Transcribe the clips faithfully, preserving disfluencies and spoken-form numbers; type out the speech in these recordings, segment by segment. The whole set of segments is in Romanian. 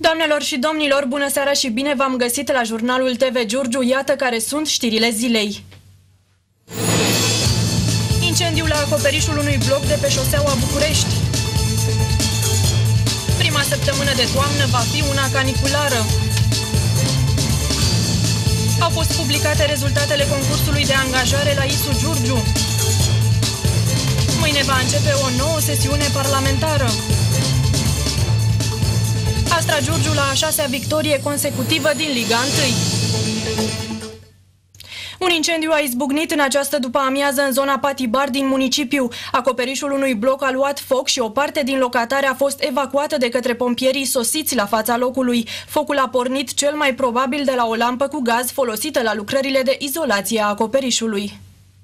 Doamnelor și domnilor, bună seara și bine v-am găsit la jurnalul T V Giurgiu. Iată care sunt știrile zilei. Incendiu la acoperișul unui bloc de pe șoseaua București. Prima săptămână de toamnă va fi una caniculară. Au fost publicate rezultatele concursului de angajare la I S U Giurgiu. Mâine va începe o nouă sesiune parlamentară. Astra Giurgiu la a șasea victorie consecutivă din Liga unu. Un incendiu a izbucnit în această după-amiază în zona Patibar din municipiu. Acoperișul unui bloc a luat foc și o parte din locatare a fost evacuată de către pompierii sosiți la fața locului. Focul a pornit cel mai probabil de la o lampă cu gaz folosită la lucrările de izolație a acoperișului.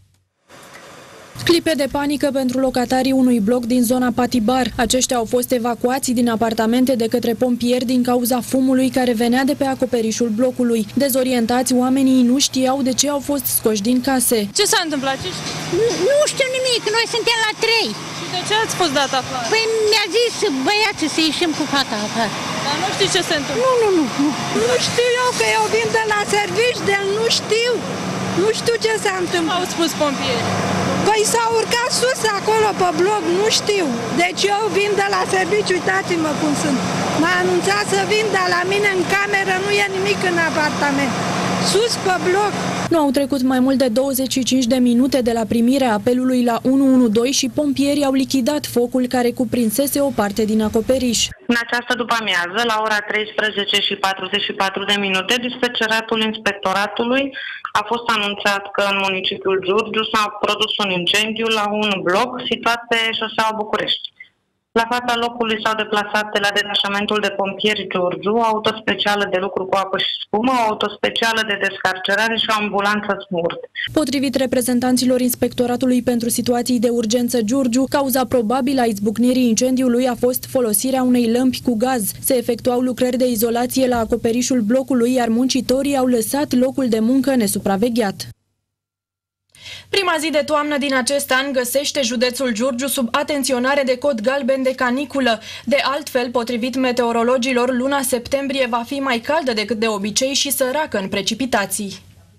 Clipe de panică pentru locatarii unui bloc din zona Patibar. Aceștia au fost evacuați din apartamente de către pompieri din cauza fumului care venea de pe acoperișul blocului. Dezorientați, oamenii nu știau de ce au fost scoși din case. Ce s-a întâmplat? Ce nu, nu știu nimic, noi suntem la trei. Și de ce ați fost dat afară? Păi mi-a zis băiații să ieșim cu fata afară. Dar nu știi ce se întâmplă? Nu, nu, nu. Nu, nu știu eu că eu vin de la servici, de nu știu. Nu știu ce s-a întâmplat. Au spus pompieri. Păi s-au urcat sus acolo pe bloc, nu știu. Deci eu vin de la serviciu, uitați-mă cum sunt. M-a anunțat să vin, dar la mine în cameră nu e nimic în apartament. Sus pe bloc. Nu au trecut mai mult de douăzeci și cinci de minute de la primirea apelului la unu unu doi și pompierii au lichidat focul care cuprinsese o parte din acoperiș. În această după-amiază, la ora treisprezece și patruzeci și patru de minute, dispeceratul inspectoratului a fost anunțat că în municipiul Giurgiu s-a produs un incendiu la un bloc situat pe șoseaua București. La fața locului s-au deplasat de la detașamentul de pompieri Giurgiu, o auto specială de lucru cu apă și spumă, o auto specială de descarcerare și o ambulanță smurt. Potrivit reprezentanților Inspectoratului pentru Situații de Urgență Giurgiu, cauza probabilă a izbucnirii incendiului a fost folosirea unei lămpi cu gaz. Se efectuau lucrări de izolație la acoperișul blocului, iar muncitorii au lăsat locul de muncă nesupravegheat. Prima zi de toamnă din acest an găsește județul Giurgiu sub atenționare de cod galben de caniculă. De altfel, potrivit meteorologilor, luna septembrie va fi mai caldă decât de obicei și săracă în precipitații.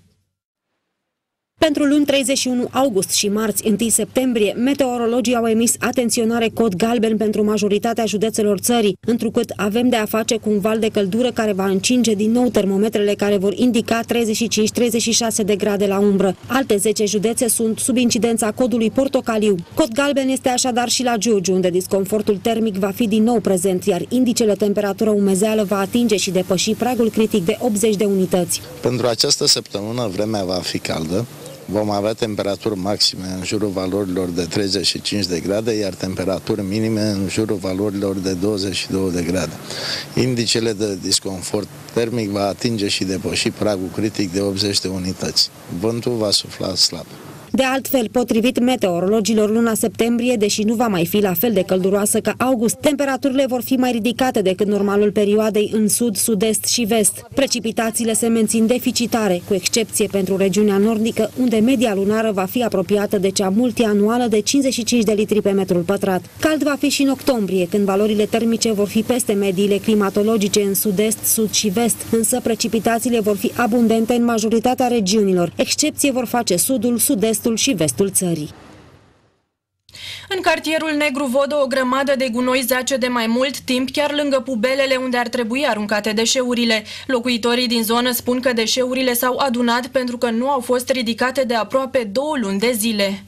Pentru luni treizeci și unu august și marți unu septembrie, meteorologii au emis atenționare cod galben pentru majoritatea județelor țării, întrucât avem de a face cu un val de căldură care va încinge din nou termometrele care vor indica treizeci și cinci treizeci și șase de grade la umbră. Alte zece județe sunt sub incidența codului portocaliu. Cod galben este așadar și la Giurgiu, unde disconfortul termic va fi din nou prezent, iar indicele temperatură umezeală va atinge și depăși pragul critic de optzeci de unități. Pentru această săptămână vremea va fi caldă. Vom avea temperaturi maxime în jurul valorilor de treizeci și cinci de grade, iar temperaturi minime în jurul valorilor de douăzeci și două de grade. Indicele de disconfort termic va atinge și depăși pragul critic de optzeci de unități. Vântul va sufla slab. De altfel, potrivit meteorologilor, luna septembrie, deși nu va mai fi la fel de călduroasă ca august, temperaturile vor fi mai ridicate decât normalul perioadei în sud, sud-est și vest. Precipitațiile se mențin deficitare, cu excepție pentru regiunea nordică, unde media lunară va fi apropiată de cea multianuală de cincizeci și cinci de litri pe metrul pătrat. Cald va fi și în octombrie, când valorile termice vor fi peste mediile climatologice în sud-est, sud și vest, însă precipitațiile vor fi abundente în majoritatea regiunilor. Excepție vor face sudul, sud-est și vestul țării. În cartierul Negru Vodă, o grămadă de gunoi zace de mai mult timp chiar lângă pubelele unde ar trebui aruncate deșeurile. Locuitorii din zonă spun că deșeurile s-au adunat pentru că nu au fost ridicate de aproape două luni de zile.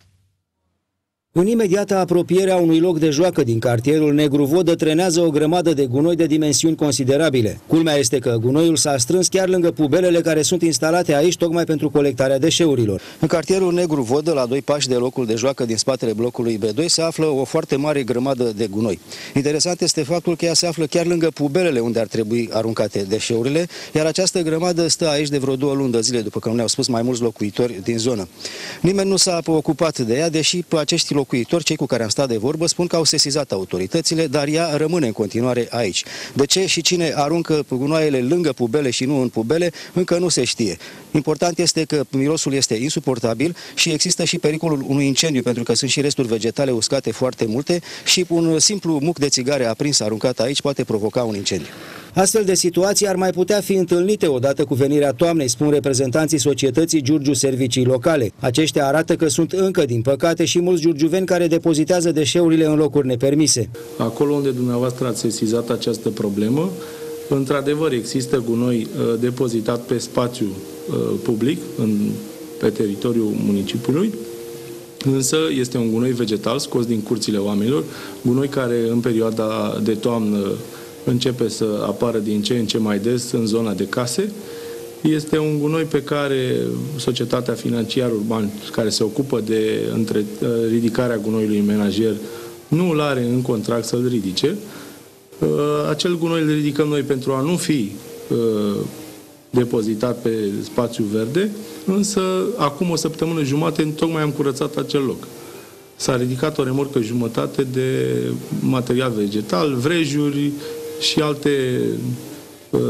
În imediată apropiere a unui loc de joacă din cartierul Negru Vodă trenează o grămadă de gunoi de dimensiuni considerabile. Culmea este că gunoiul s-a strâns chiar lângă pubelele care sunt instalate aici tocmai pentru colectarea deșeurilor. În cartierul Negru Vodă, la doi pași de locul de joacă din spatele blocului B doi, se află o foarte mare grămadă de gunoi. Interesant este faptul că ea se află chiar lângă pubelele unde ar trebui aruncate deșeurile, iar această grămadă stă aici de vreo două luni de zile, după cum ne-au spus mai mulți locuitori din zonă. Nimeni nu s-a ocupat de ea, deși pe acești locuitori, cei cu care am stat de vorbă, spun că au sesizat autoritățile, dar ea rămâne în continuare aici. De ce și cine aruncă gunoaiele lângă pubele și nu în pubele, încă nu se știe. Important este că mirosul este insuportabil și există și pericolul unui incendiu, pentru că sunt și resturi vegetale uscate foarte multe și un simplu muc de țigare aprins aruncat aici poate provoca un incendiu. Astfel de situații ar mai putea fi întâlnite odată cu venirea toamnei, spun reprezentanții societății Giurgiu Servicii Locale. Aceștia arată că sunt încă, din păcate, și mulți giurgiuveni care depozitează deșeurile în locuri nepermise. Acolo unde dumneavoastră ați sesizat această problemă, într-adevăr există gunoi uh, depozitat pe spațiu uh, public, în, pe teritoriul municipiului, însă este un gunoi vegetal scos din curțile oamenilor, gunoi care în perioada de toamnă începe să apară din ce în ce mai des în zona de case. Este un gunoi pe care Societatea Financiar Urban, care se ocupă de între, ridicarea gunoiului menajer, nu îl are în contract să-l ridice. Acel gunoi îl ridicăm noi pentru a nu fi depozitat pe spațiu verde, însă acum o săptămână jumate tocmai am curățat acel loc. S-a ridicat o remorcă jumătate de material vegetal, vrejuri și alte uh,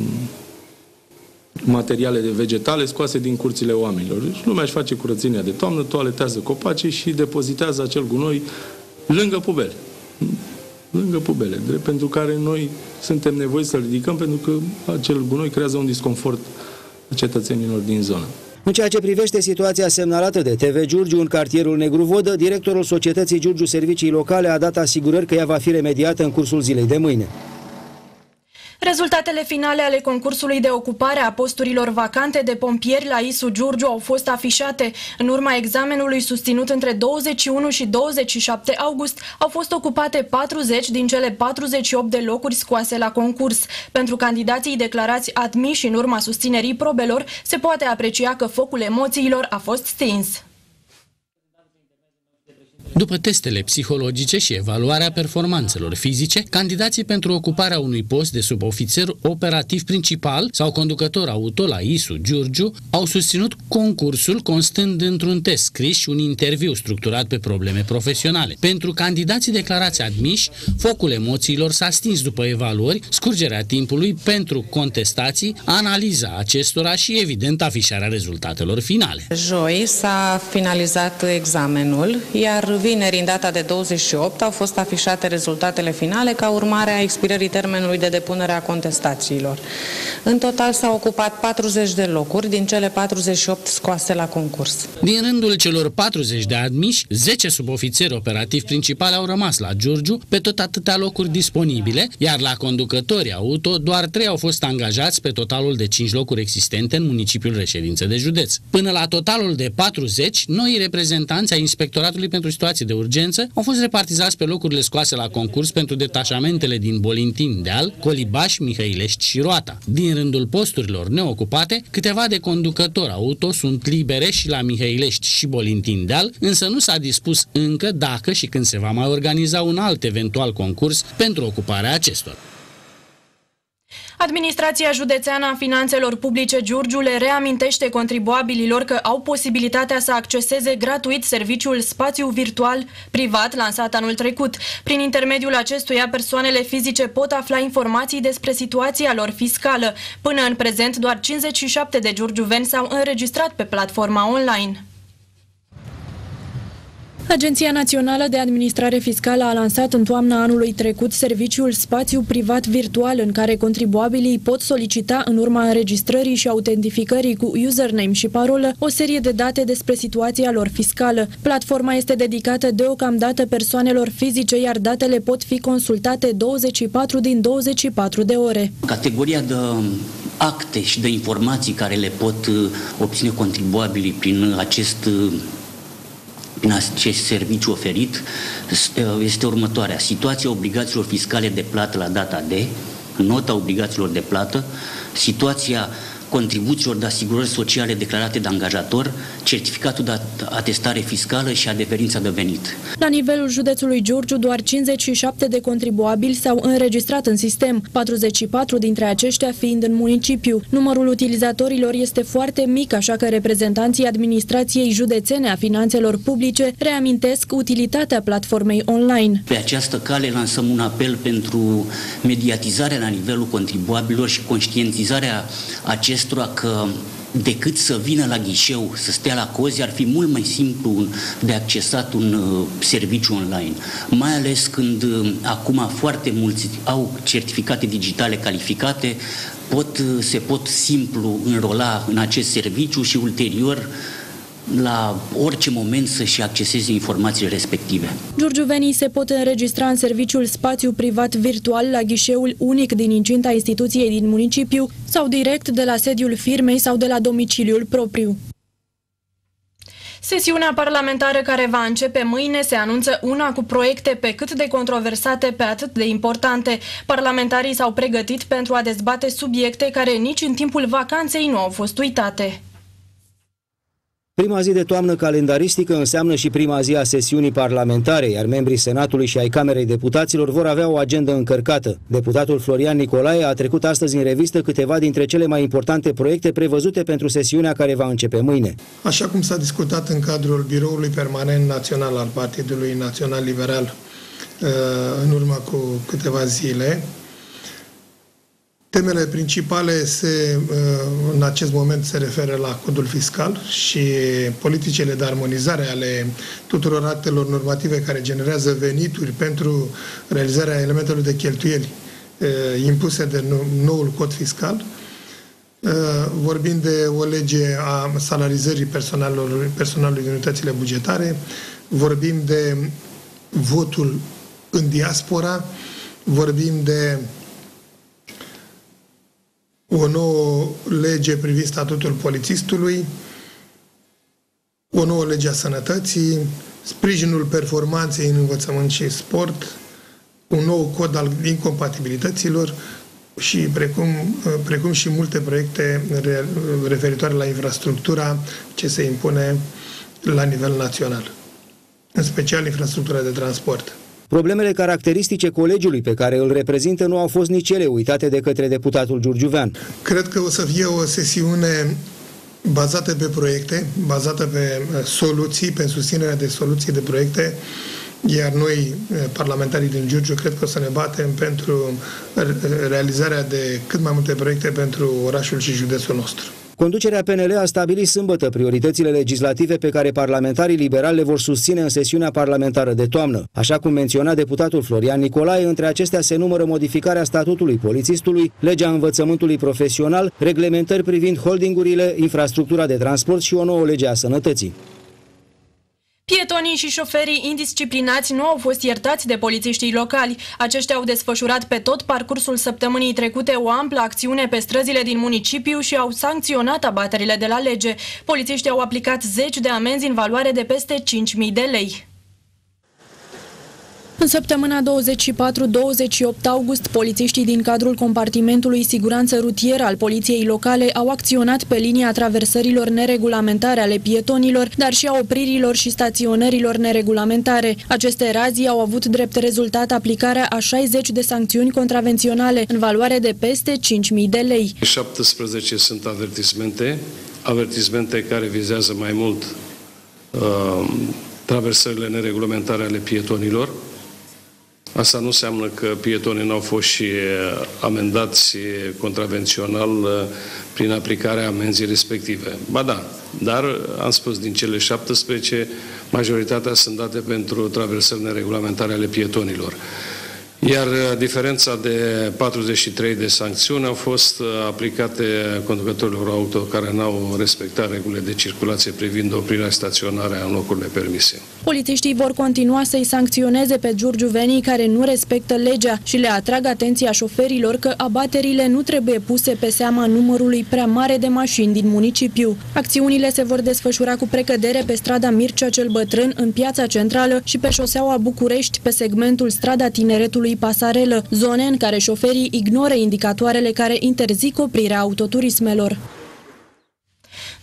materiale de vegetale scoase din curțile oamenilor. Deci lumea își face curățenia de toamnă, toaletează copacii și depozitează acel gunoi lângă pubele. Lângă pubele, drept pentru care noi suntem nevoiți să-l ridicăm, pentru că acel gunoi creează un disconfort cetățenilor din zonă. În ceea ce privește situația semnalată de T V Giurgiu în cartierul Negru Vodă, directorul societății Giurgiu Servicii Locale a dat asigurări că ea va fi remediată în cursul zilei de mâine. Rezultatele finale ale concursului de ocupare a posturilor vacante de pompieri la I S U Giurgiu au fost afișate. În urma examenului susținut între douăzeci și unu și douăzeci și șapte august, au fost ocupate patruzeci din cele patruzeci și opt de locuri scoase la concurs. Pentru candidații declarați admiși în urma susținerii probelor, se poate aprecia că focul emoțiilor a fost stins. După testele psihologice și evaluarea performanțelor fizice, candidații pentru ocuparea unui post de subofițer operativ principal sau conducător auto la I S U Giurgiu au susținut concursul constând într-un test scris și un interviu structurat pe probleme profesionale. Pentru candidații declarați admiși, focul emoțiilor s-a stins după evaluări, scurgerea timpului pentru contestații, analiza acestora și, evident, afișarea rezultatelor finale. Joi s-a finalizat examenul, iar vineri, în data de douăzeci și opt, au fost afișate rezultatele finale ca urmare a expirării termenului de depunere a contestațiilor. În total s-au ocupat patruzeci de locuri, din cele patruzeci și opt scoase la concurs. Din rândul celor patruzeci de admiși, zece subofițeri operativi principali au rămas la Giurgiu, pe tot atâtea locuri disponibile, iar la conducătorii auto doar trei au fost angajați pe totalul de cinci locuri existente în municipiul reședință de județ. Până la totalul de patruzeci, noi reprezentanți ai Inspectoratului pentru Situații de urgență au fost repartizați pe locurile scoase la concurs pentru detașamentele din Bolintin Deal, Colibaș, Mihăilești și Roata. Din rândul posturilor neocupate, câteva de conducători auto sunt libere și la Mihăilești și Bolintin Deal, însă nu s-a dispus încă dacă și când se va mai organiza un alt eventual concurs pentru ocuparea acestor. Administrația Județeană a Finanțelor Publice Giurgiu le reamintește contribuabililor că au posibilitatea să acceseze gratuit serviciul Spațiu Virtual Privat lansat anul trecut. Prin intermediul acestuia, persoanele fizice pot afla informații despre situația lor fiscală. Până în prezent, doar cincizeci și șapte de giurgiuveni s-au înregistrat pe platforma online. Agenția Națională de Administrare Fiscală a lansat în toamna anului trecut serviciul Spațiu Privat Virtual, în care contribuabilii pot solicita, în urma înregistrării și autentificării cu username și parolă, o serie de date despre situația lor fiscală. Platforma este dedicată deocamdată persoanelor fizice, iar datele pot fi consultate douăzeci și patru din douăzeci și patru de ore. Categoria de acte și de informații care le pot obține contribuabilii prin acest prin acest serviciu oferit este următoarea. Situația obligațiilor fiscale de plată la data D, nota obligațiilor de plată, situația contribuțiilor de asigurări sociale declarate de angajator, certificatul de atestare fiscală și adeverința de venit. La nivelul județului Giurgiu, doar cincizeci și șapte de contribuabili s-au înregistrat în sistem, patruzeci și patru dintre aceștia fiind în municipiu. Numărul utilizatorilor este foarte mic, așa că reprezentanții administrației județene a finanțelor publice reamintesc utilitatea platformei online. Pe această cale lansăm un apel pentru mediatizarea la nivelul contribuabililor și conștientizarea acestora că decât să vină la ghișeu, să stea la cozi, ar fi mult mai simplu de accesat un uh, serviciu online. Mai ales când uh, acum foarte mulți au certificate digitale calificate, pot, uh, se pot simplu înrola în acest serviciu și ulterior la orice moment să-și acceseze informațiile respective. Giurgiuvenii se pot înregistra în serviciul spațiu privat virtual la ghișeul unic din incinta instituției din municipiu sau direct de la sediul firmei sau de la domiciliul propriu. Sesiunea parlamentară care va începe mâine se anunță una cu proiecte pe cât de controversate, pe atât de importante. Parlamentarii s-au pregătit pentru a dezbate subiecte care nici în timpul vacanței nu au fost uitate. Prima zi de toamnă calendaristică înseamnă și prima zi a sesiunii parlamentare, iar membrii Senatului și ai Camerei Deputaților vor avea o agendă încărcată. Deputatul Florian Nicolae a trecut astăzi în revistă câteva dintre cele mai importante proiecte prevăzute pentru sesiunea care va începe mâine. Așa cum s-a discutat în cadrul Biroului Permanent Național al Partidului Național Liberal în urmă cu câteva zile, temele principale se, în acest moment se referă la codul fiscal și politicile de armonizare ale tuturor actelor normative care generează venituri pentru realizarea elementelor de cheltuieli impuse de noul cod fiscal. Vorbim de o lege a salarizării personalului, personalului din unitățile bugetare, vorbim de votul în diaspora, vorbim de o nouă lege privind statutul polițistului, o nouă lege a sănătății, sprijinul performanței în învățământ și sport, un nou cod al incompatibilităților și precum, precum și multe proiecte referitoare la infrastructura ce se impune la nivel național, în special infrastructura de transport. Problemele caracteristice colegiului pe care îl reprezintă nu au fost nici ele uitate de către deputatul giurgiuvean. Cred că o să fie o sesiune bazată pe proiecte, bazată pe soluții, pe susținerea de soluții de proiecte, iar noi, parlamentarii din Giurgiu, cred că o să ne batem pentru realizarea de cât mai multe proiecte pentru orașul și județul nostru. Conducerea P N L a stabilit sâmbătă prioritățile legislative pe care parlamentarii liberali le vor susține în sesiunea parlamentară de toamnă. Așa cum menționa deputatul Florian Nicolae, între acestea se numără modificarea statutului polițistului, legea învățământului profesional, reglementări privind holdingurile, infrastructura de transport și o nouă lege a sănătății. Pietonii și șoferii indisciplinați nu au fost iertați de polițiștii locali. Aceștia au desfășurat pe tot parcursul săptămânii trecute o amplă acțiune pe străzile din municipiu și au sancționat abaterile de la lege. Polițiștii au aplicat zeci de amenzi în valoare de peste cinci mii de lei. În săptămâna douăzeci și patru douăzeci și opt august, polițiștii din cadrul compartimentului siguranță rutieră al poliției locale au acționat pe linia traversărilor neregulamentare ale pietonilor, dar și a opririlor și staționărilor neregulamentare. Aceste razii au avut drept rezultat aplicarea a șaizeci de sancțiuni contravenționale în valoare de peste cinci mii de lei. șaptesprezece sunt avertismente, avertismente care vizează mai mult uh, traversările neregulamentare ale pietonilor. Asta nu înseamnă că pietonii n-au fost și amendați contravențional prin aplicarea amenzii respective. Ba da, dar am spus din cele șaptesprezece, majoritatea sunt date pentru traversări neregulamentare ale pietonilor. Iar diferența de patruzeci și trei de sancțiuni au fost aplicate conducătorilor auto care n-au respectat regulile de circulație privind oprirea și staționarea în locurile permise. Polițiștii vor continua să-i sancționeze pe giurgiuvenii care nu respectă legea și le atrag atenția șoferilor că abaterile nu trebuie puse pe seama numărului prea mare de mașini din municipiu. Acțiunile se vor desfășura cu precădere pe strada Mircea cel Bătrân, în Piața Centrală și pe șoseaua București, pe segmentul Strada Tineretului Pasarelă, zone în care șoferii ignoră indicatoarele care interzic oprirea autoturismelor.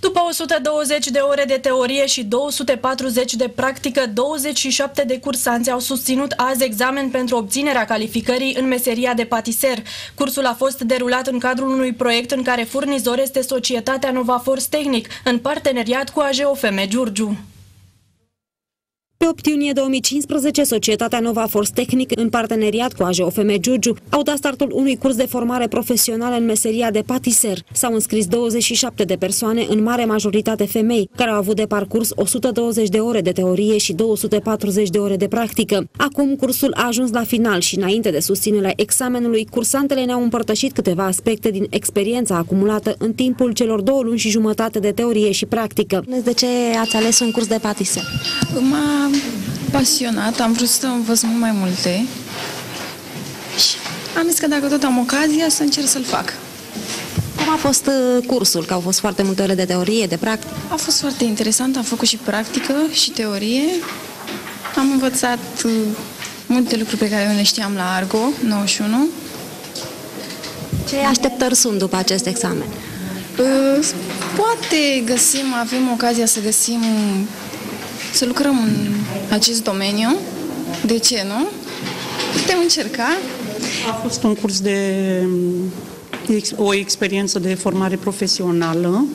După o sută douăzeci de ore de teorie și două sute patruzeci de practică, douăzeci și șapte de cursanți au susținut azi examen pentru obținerea calificării în meseria de patiser. Cursul a fost derulat în cadrul unui proiect în care furnizor este societatea Nova Force Technic, în parteneriat cu A J O F M Giurgiu. Pe opt iunie două mii cincisprezece, societatea Nova Force Technic, în parteneriat cu A J O F M Giurgiu, au dat startul unui curs de formare profesională în meseria de patiser. S-au înscris douăzeci și șapte de persoane, în mare majoritate femei, care au avut de parcurs o sută douăzeci de ore de teorie și două sute patruzeci de ore de practică. Acum cursul a ajuns la final și, înainte de susținerea examenului, cursantele ne-au împărtășit câteva aspecte din experiența acumulată în timpul celor două luni și jumătate de teorie și practică. De ce ați ales un curs de patiser? M-a pasionat, am vrut să învăț mult mai multe și am zis că dacă tot am ocazia să încerc să-l fac. Cum a fost cursul? Că au fost foarte multe ore de teorie, de practică? A fost foarte interesant, am făcut și practică și teorie. Am învățat multe lucruri pe care eu le știam la Argo nouăzeci și unu. Ce așteptări sunt după acest examen? Poate găsim, avem ocazia să găsim, să lucrăm în acest domeniu. De ce nu? Putem încerca. A fost un curs de o experiență de formare profesională.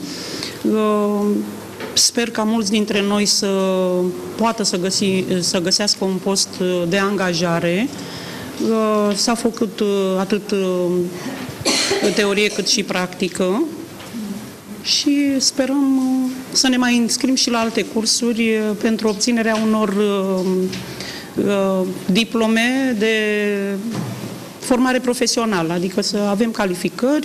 Sper ca mulți dintre noi să poată să, găsi, să găsească un post de angajare. S-a făcut atât teorie cât și practică și sperăm să ne mai înscrim și la alte cursuri pentru obținerea unor diplome de formare profesională, adică să avem calificări.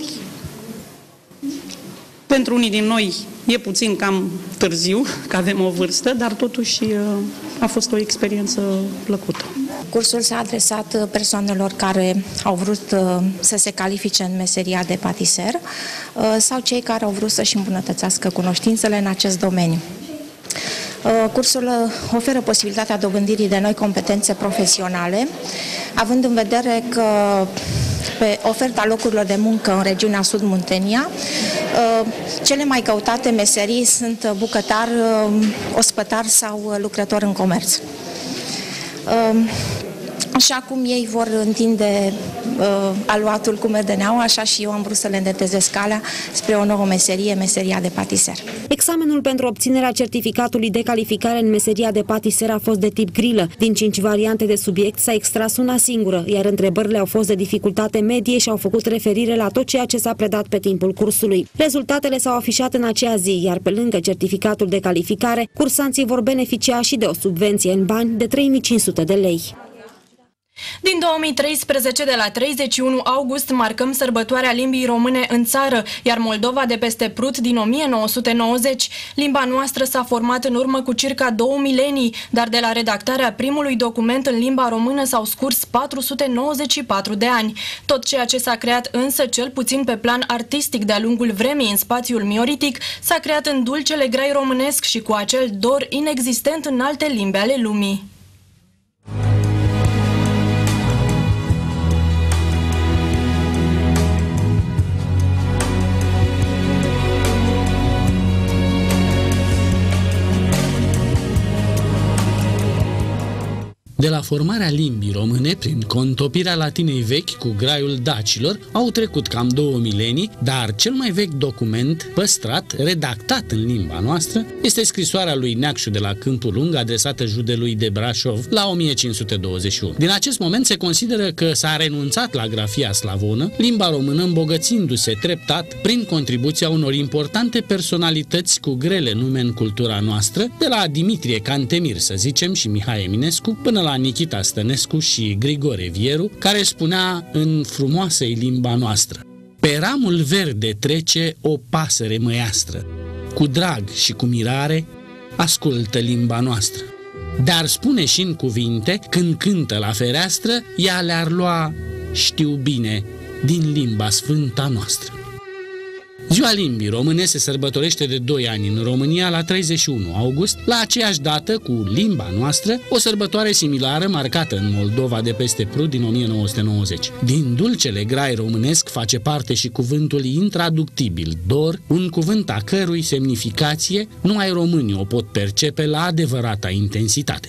Pentru unii din noi e puțin cam târziu, că avem o vârstă, dar totuși a fost o experiență plăcută. Cursul s-a adresat persoanelor care au vrut să se califice în meseria de patiser sau cei care au vrut să-și îmbunătățească cunoștințele în acest domeniu. Cursul oferă posibilitatea dobândirii de noi competențe profesionale, având în vedere că pe oferta locurilor de muncă în regiunea Sud-Muntenia, cele mai căutate meserii sunt bucătar, ospătar sau lucrător în comerț. Așa cum ei vor întinde uh, aluatul cu merdeneaua, așa și eu am vrut să le îndetezesc calea spre o nouă meserie, meseria de patiser. Examenul pentru obținerea certificatului de calificare în meseria de patiser a fost de tip grilă. Din cinci variante de subiect s-a extras una singură, iar întrebările au fost de dificultate medie și au făcut referire la tot ceea ce s-a predat pe timpul cursului. Rezultatele s-au afișat în aceea zi, iar pe lângă certificatul de calificare, cursanții vor beneficia și de o subvenție în bani de trei mii cinci sute de lei. Din două mii treisprezece, de la treizeci și unu august, marcăm sărbătoarea limbii române în țară, iar Moldova de peste Prut din o mie nouă sute nouăzeci. Limba noastră s-a format în urmă cu circa două milenii, dar de la redactarea primului document în limba română s-au scurs patru sute nouăzeci și patru de ani. Tot ceea ce s-a creat însă, cel puțin pe plan artistic de-a lungul vremii în spațiul mioritic, s-a creat în dulcele grai românesc și cu acel dor inexistent în alte limbi ale lumii. De la formarea limbii române prin contopirea latinei vechi cu graiul dacilor au trecut cam două milenii, dar cel mai vechi document păstrat, redactat în limba noastră, este scrisoarea lui Neacșu de la Câmpul Lung, adresată judelui de Brașov la o mie cinci sute douăzeci și unu. Din acest moment se consideră că s-a renunțat la grafia slavonă, limba română îmbogățindu-se treptat prin contribuția unor importante personalități cu grele nume în cultura noastră, de la Dimitrie Cantemir, să zicem, și Mihai Eminescu, până la Nichita Stănescu și Grigore Vieru, care spunea în frumoasă limba noastră: pe ramul verde trece o pasăre măiastră, cu drag și cu mirare ascultă limba noastră. Dar spune și în cuvinte, când cântă la fereastră, ea le-ar lua, știu bine, din limba sfânta noastră. Ziua limbii române se sărbătorește de doi ani în România la treizeci și unu august, la aceeași dată cu limba noastră, o sărbătoare similară marcată în Moldova de peste Prut din o mie nouă sute nouăzeci. Din dulcele grai românesc face parte și cuvântul intraductibil dor, un cuvânt a cărui semnificație numai românii o pot percepe la adevărata intensitate.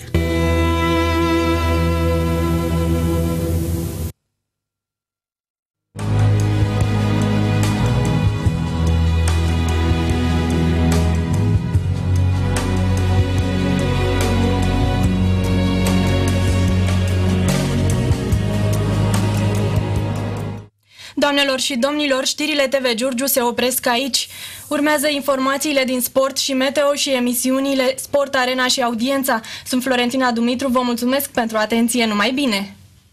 Doamnelor și domnilor, știrile T V Giurgiu se opresc aici. Urmează informațiile din sport și meteo și emisiunile Sport Arena și Audiența. Sunt Florentina Dumitru, vă mulțumesc pentru atenție, numai bine!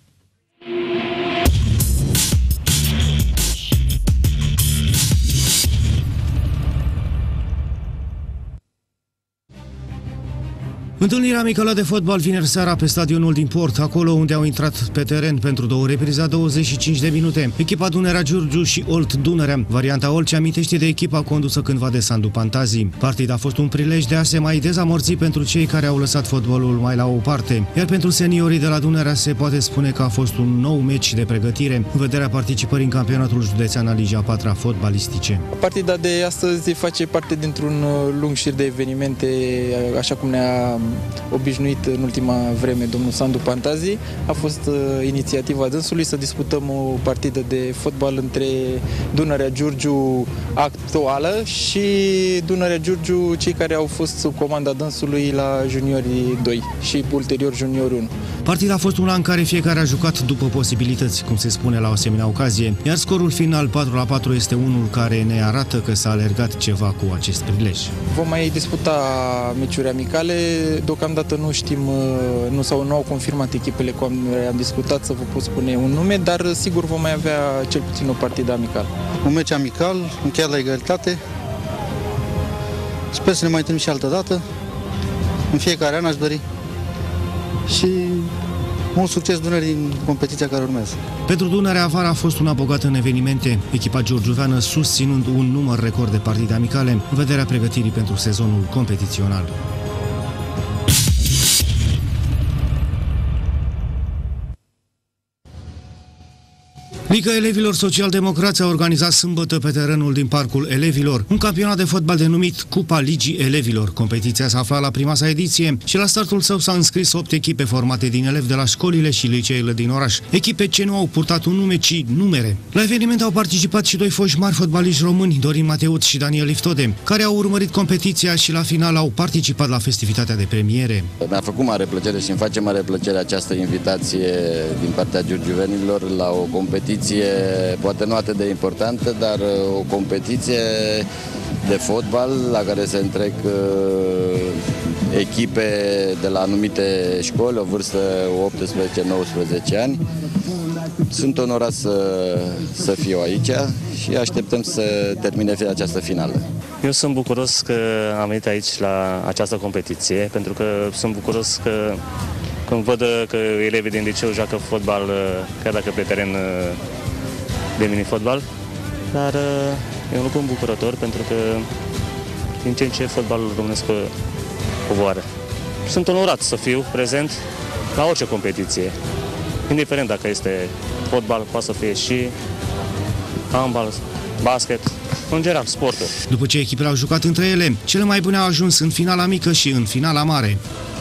Întâlnirea amicală de fotbal vineri seara pe stadionul din Port, acolo unde au intrat pe teren pentru două reprize douăzeci și cinci de minute. Echipa Dunărea Giurgiu și Olt Dunărea. Varianta Olcea amintește de echipa condusă cândva de Sandu Pantazi. Partida a fost un prilej de a se mai dezamorți pentru cei care au lăsat fotbalul mai la o parte. Iar pentru seniorii de la Dunărea se poate spune că a fost un nou meci de pregătire în vederea participării în campionatul județean al Ligii a patra fotbalistice. Partida de astăzi face parte dintr-un lung șir de evenimente, așa cum ne-a obișnuit în ultima vreme domnul Sandu Pantazi. A fost uh, inițiativa dânsului să disputăm o partidă de fotbal între Dunărea Giurgiu actuală și Dunărea Giurgiu, cei care au fost sub comanda dânsului la juniorii doi și ulterior juniorul unu. Partida a fost una în care fiecare a jucat după posibilități, cum se spune la o asemenea ocazie, iar scorul final patru la patru este unul care ne arată că s-a alergat ceva cu acest prilej. Vom mai disputa meciuri amicale. Deocamdată nu știm, nu, sau nu au confirmat echipele cu care am discutat să vă pot spune un nume, dar sigur vom mai avea cel puțin o partidă amicală. Un meci amical, încheiat la egalitate. Sper să ne mai întâlnim și altă dată. În fiecare an aș dori. Și mult succes Dunării în competiția care urmează. Pentru Dunărea, vara a fost una bogată în evenimente, echipa giurgiuveană susținând un număr record de partide amicale în vederea pregătirii pentru sezonul competițional. Liga Elevilor Social-Democrați a organizat sâmbătă pe terenul din Parcul Elevilor un campionat de fotbal denumit Cupa Ligii Elevilor. Competiția s-a aflat la prima sa ediție și la startul său s-au înscris opt echipe formate din elevi de la școlile și liceele din oraș. Echipe ce nu au purtat un nume, ci numere. La eveniment au participat și doi foști mari fotbaliști români, Dorin Mateuț și Daniel Liftode, care au urmărit competiția și la final au participat la festivitatea de premiere. Mi-a făcut mare plăcere și îmi face mare plăcere această invitație din partea giurgiuvenilor la o competiție poate nu atât de importantă, dar o competiție de fotbal la care se întrec uh, echipe de la anumite școli, o vârstă optsprezece nouăsprezece ani. Sunt onorat să, să fiu aici și așteptăm să termine această finală. Eu sunt bucuros că am venit aici la această competiție, pentru că sunt bucuros că când văd că elevii din liceu joacă fotbal, chiar dacă pe teren de mini-fotbal, dar e un lucru îmbucurător pentru că din ce în ce fotbalul românesc coboară. Sunt onorat să fiu prezent la orice competiție, indiferent dacă este fotbal, poate să fie și handbal, basket, în general, sportul. După ce echipele au jucat între ele, cele mai bune au ajuns în finala mică și în finala mare.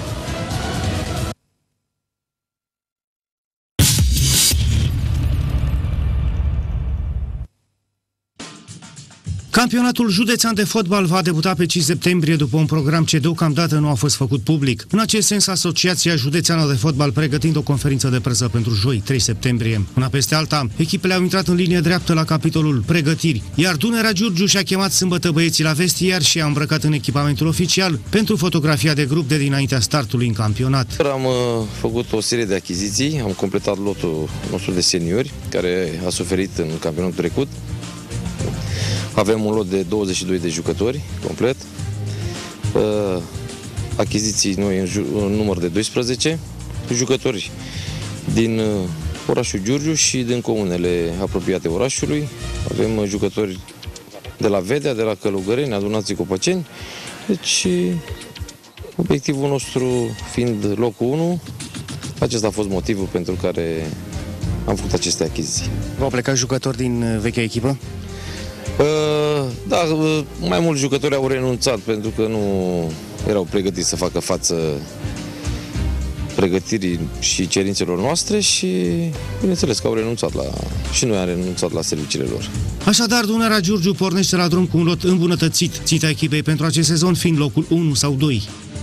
Campionatul județean de fotbal va debuta pe cinci septembrie după un program ce deocamdată nu a fost făcut public. În acest sens, Asociația Județeană de Fotbal pregătind o conferință de presă pentru joi, trei septembrie. Una peste alta, echipele au intrat în linie dreaptă la capitolul pregătiri, iar Dunărea Giurgiu și-a chemat sâmbătă băieții la vestiar și a îmbrăcat în echipamentul oficial pentru fotografia de grup de dinaintea startului în campionat. Am uh, făcut o serie de achiziții, am completat lotul nostru de seniori, care a suferit în campionatul trecut. Avem un lot de douăzeci și doi de jucători complet, uh, achiziții noi în, în număr de doisprezece, jucători din uh, orașul Giurgiu și din comunele apropiate orașului. Avem uh, jucători de la Vedea, de la Călugăreni, adunații Copaceni. Deci, obiectivul nostru fiind locul unu, acesta a fost motivul pentru care am făcut aceste achiziții. V-au plecat jucători din vechea echipă? Uh, da, mai mulți jucători au renunțat pentru că nu erau pregătiți să facă față pregătirii și cerințelor noastre și bineînțeles că au renunțat la... și noi am renunțat la serviciile lor. Așadar, Dunărea Giurgiu pornește la drum cu un lot îmbunătățit, ținta echipei pentru acest sezon fiind locul unu sau doi.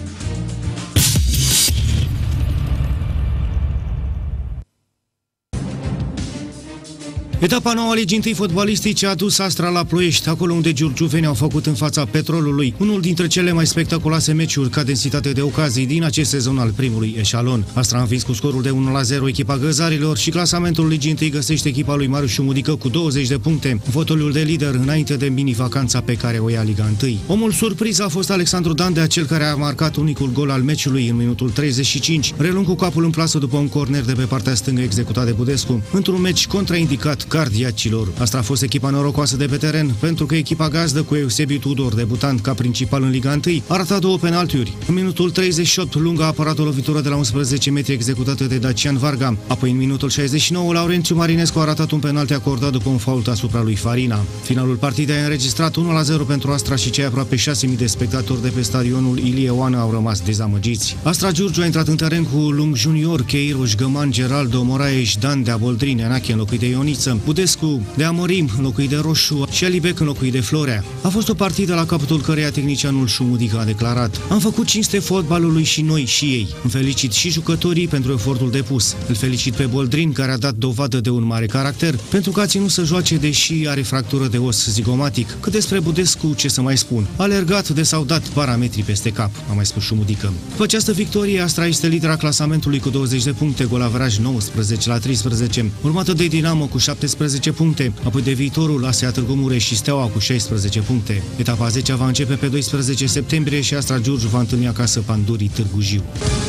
Etapa nouă a Ligii întâi fotbalistice a dus Astra la Ploiești, acolo unde giurgiuvenii au făcut în fața Petrolului unul dintre cele mai spectaculoase meciuri ca densitate de ocazii din acest sezon al primului eșalon. Astra a învins cu scorul de unu la zero echipa Găzarilor și clasamentul Ligii întâi găsește echipa lui Marius Șumudică cu douăzeci de puncte, fotoliul de lider înainte de mini-vacanța pe care o ia Liga întâi. Omul surpriză a fost Alexandru Dandea, cel care a marcat unicul gol al meciului în minutul treizeci și cinci, relung cu capul în plasă după un corner de pe partea stângă executat de Budescu, într-un meci contraindicat cardiacilor. Asta a fost echipa norocoasă de pe teren, pentru că echipa gazdă cu Eusebiu Tudor, debutant ca principal în Liga întâi, a ratat două penaltiuri. În minutul treizeci și opt, Lunga a apărat o lovitură de la unsprezece metri executată de Dacian Varga. Apoi, în minutul șaizeci și nouă, Laurențiu Marinescu a ratat un penalti acordat după un fault asupra lui Farina. Finalul partidei a înregistrat unu la zero pentru Astra și cei aproape șase mii de spectatori de pe stadionul Ilie Oană au rămas dezamăgiți. Astra Giurgiu a intrat în teren cu Lung Junior, Cheiroș, Găman, Geraldo, Moraes, Dandea, Boldrin, Enache înlocuit de Ioniță, Budescu, de Amorim înlocuit de Roșu și Alibec înlocuit de Florea. A fost o partidă la capătul căreia tehnicianul Șumudică a declarat: am făcut cinste fotbalului și noi și ei. Îmi felicit și jucătorii pentru efortul depus. Îl felicit pe Boldrin, care a dat dovadă de un mare caracter, pentru că a ținut să joace deși are fractură de os zigomatic. Cât despre Budescu, ce să mai spun? A alergat de s-au dat parametrii peste cap, a mai spus Șumudică. După această victorie, Astra este lidera clasamentului cu douăzeci de puncte, golaveraj nouăsprezece la treisprezece, urmată de Dinamo cu șaptesprezece puncte, apoi de Viitorul, A S E Târgu Mureș și Steaua cu șaisprezece puncte. Etapa a zecea va începe pe doisprezece septembrie și Astra Giurgiu va întâlni acasă Pandurii Târgu Jiu.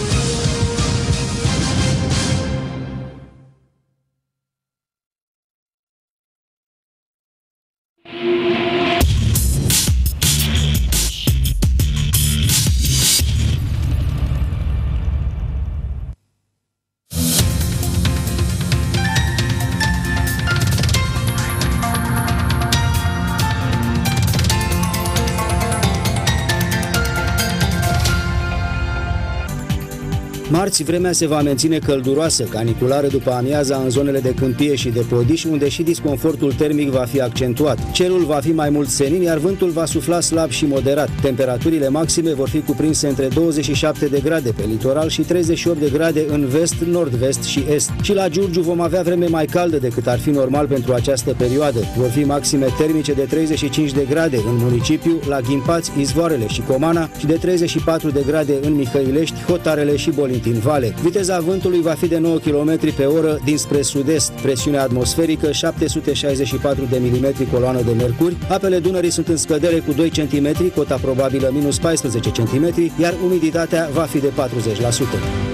Marți, vremea se va menține călduroasă, caniculară după amiaza în zonele de Câmpie și de Podiș, unde și disconfortul termic va fi accentuat. Cerul va fi mai mult senin, iar vântul va sufla slab și moderat. Temperaturile maxime vor fi cuprinse între douăzeci și șapte de grade pe litoral și treizeci și opt de grade în vest, nord-vest și est. Și la Giurgiu vom avea vreme mai caldă decât ar fi normal pentru această perioadă. Vor fi maxime termice de treizeci și cinci de grade în municipiu, la Ghimpați, Izvoarele și Comana și de treizeci și patru de grade în Mihăilești, Hotarele și Bolintin Vale. Viteza vântului va fi de nouă kilometri pe oră dinspre sud-est. Presiunea atmosferică șapte sute șaizeci și patru de milimetri coloană de mercuri. Apele Dunării sunt în scădere cu doi centimetri, cota probabilă minus paisprezece centimetri, iar umiditatea va fi de patruzeci la sută.